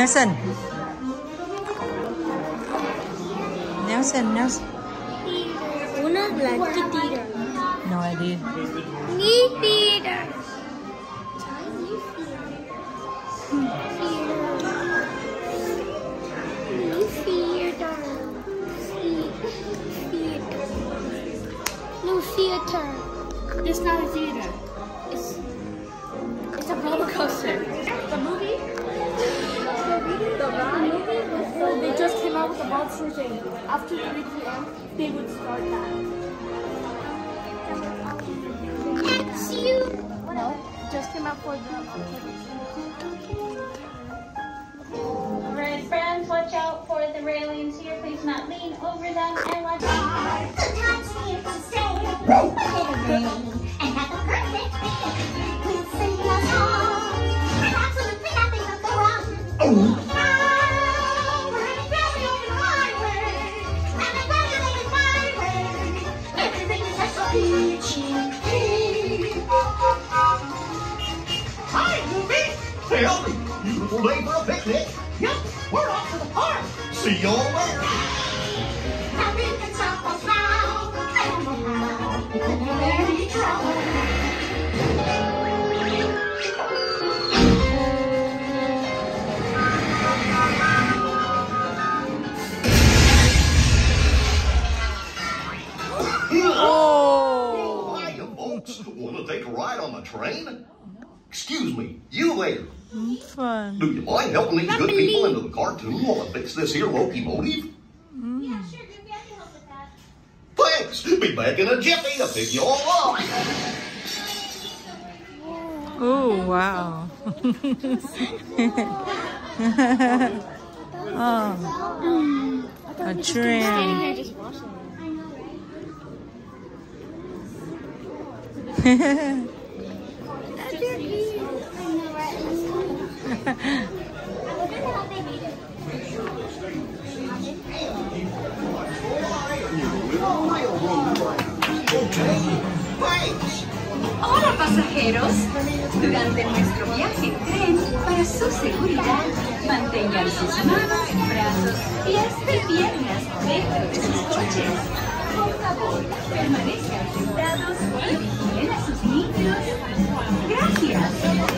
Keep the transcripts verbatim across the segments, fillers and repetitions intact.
Nelson. Nelson, Nelson. Una blanca theater. No idea. New theater. New theater. New theater. It's not a theater. It's it's a roller coaster. The movie. The ride. So they just came out with the monster thing. After three P M, they would start that. That's you. No, just came out for the. Alright, friends, watch out for the railings here. Please not lean over them and watch out. Sometimes we have to stay a little rain and have the perfect day. We'll sing a song and absolutely nothing will go wrong. Oh. Hi, Goofy! Well, beautiful day for a picnic. Yep, we're off to the park. See you all later. Nothing can stop us now. I don't know how. We couldn't have any trouble. Oh! Hiya, folks. Want to take a ride on the train? Excuse me, you there. Fun. Do you mind helping these good people into the cartoon while I fix this here locomotive? Mm. Yeah, sure, Goofy, I can help with that. Thanks. Be back in a jiffy to pick you all up. Oh, wow. Oh, a train. Just watching Hola pasajeros, durante nuestro viaje en tren, para su seguridad, mantengan sus manos, brazos, pies y piernas dentro de sus coches. Por favor, permanezcan sentados y vigilen a sus niños. Gracias.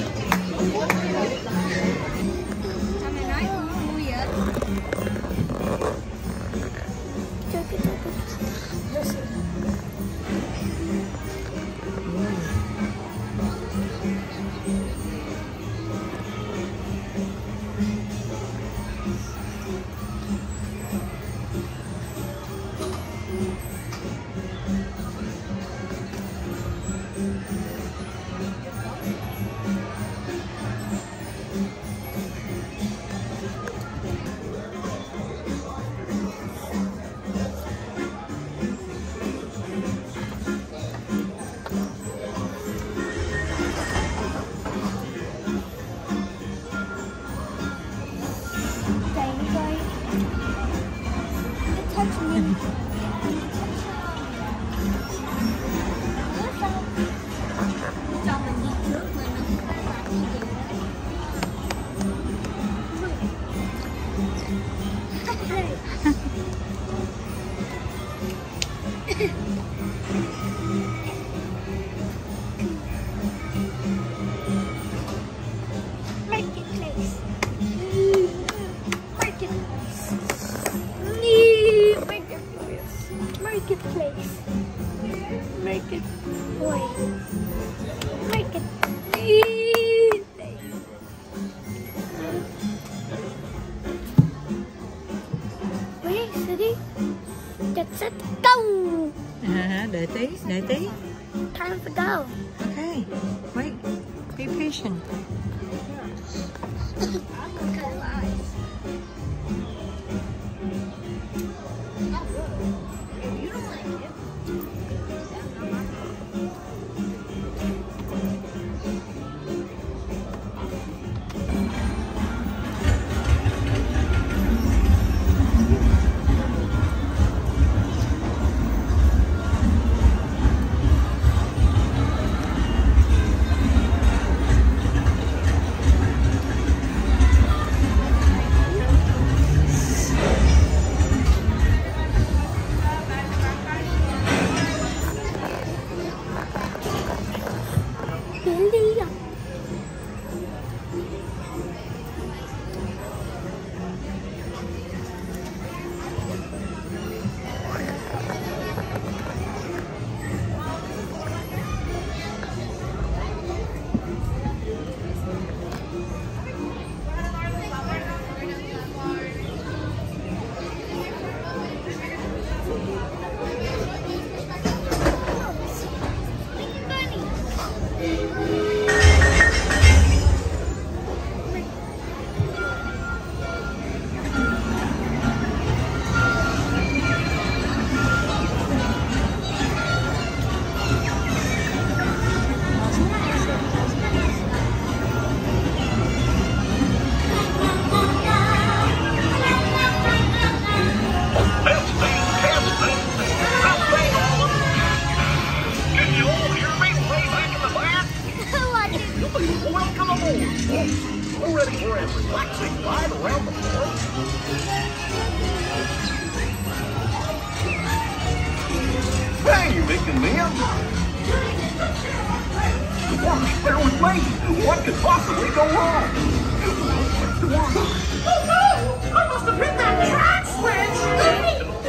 Marketplace. Marketplace. Marketplace. Market boy. Market. Wait, city. That's it. Go. Uh-huh. Đợi tí, đợi tí. Time to go. Okay, wait. Be patient. around the park. Hey, making men. Mark, bear with me. What could possibly go wrong? Oh no! I must have hit that track switch!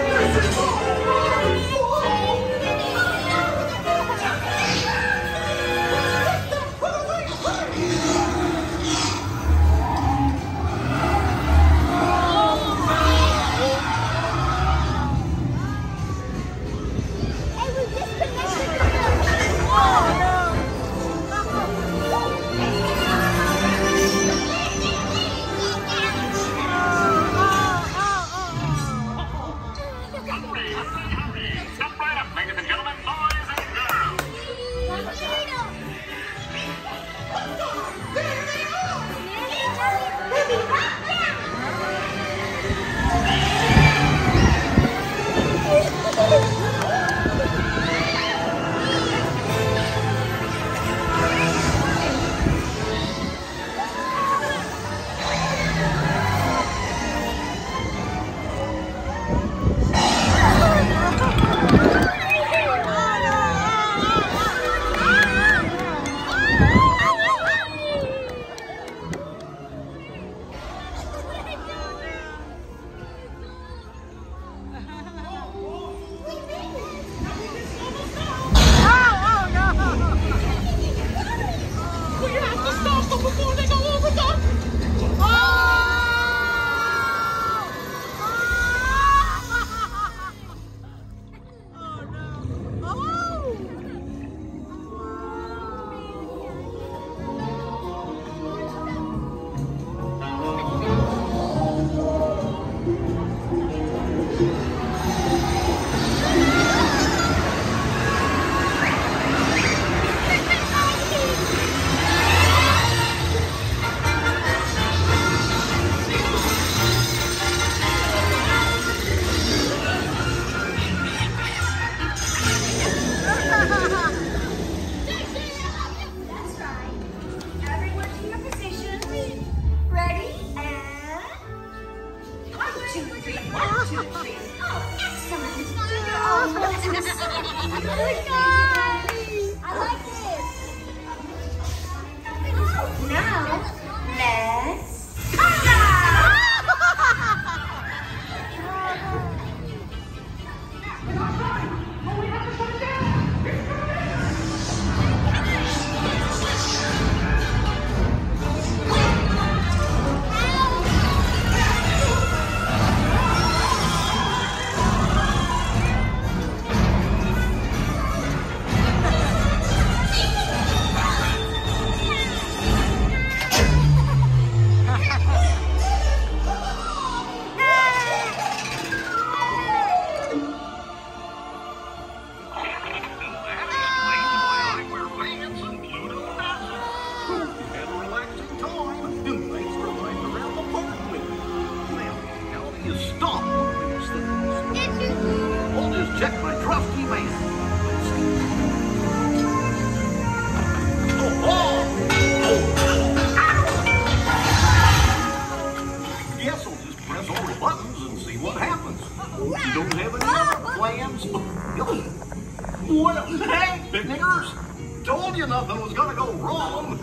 Well, hey, picnickers! Told you nothing was gonna go wrong.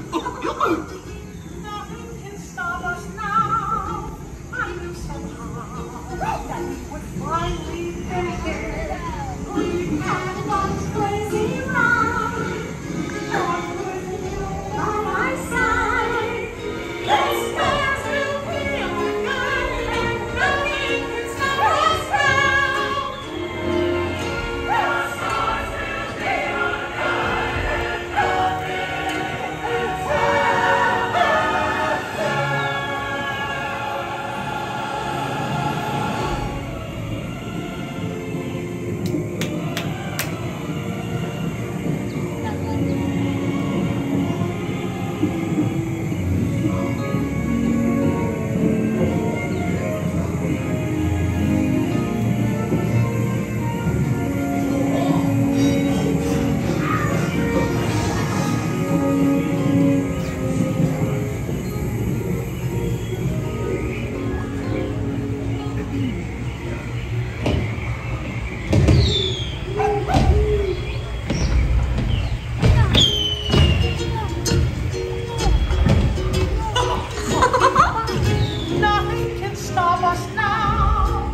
Nothing can stop us now. I knew somehow that we would finally there. We had one crazy ride. But with you by my side, this dance will feel good, and nothing can stop us now. The stars will be our guide, and nothing can stop us now. of us now.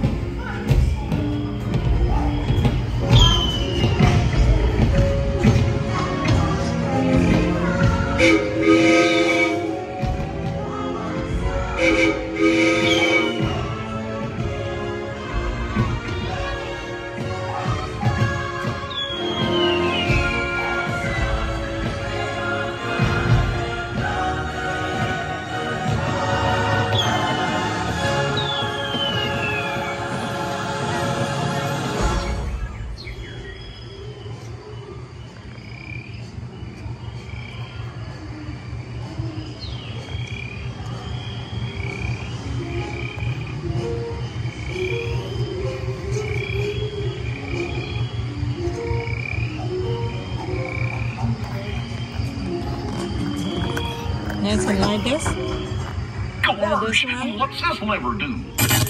Nancy, like this? Gosh, what's this lever do?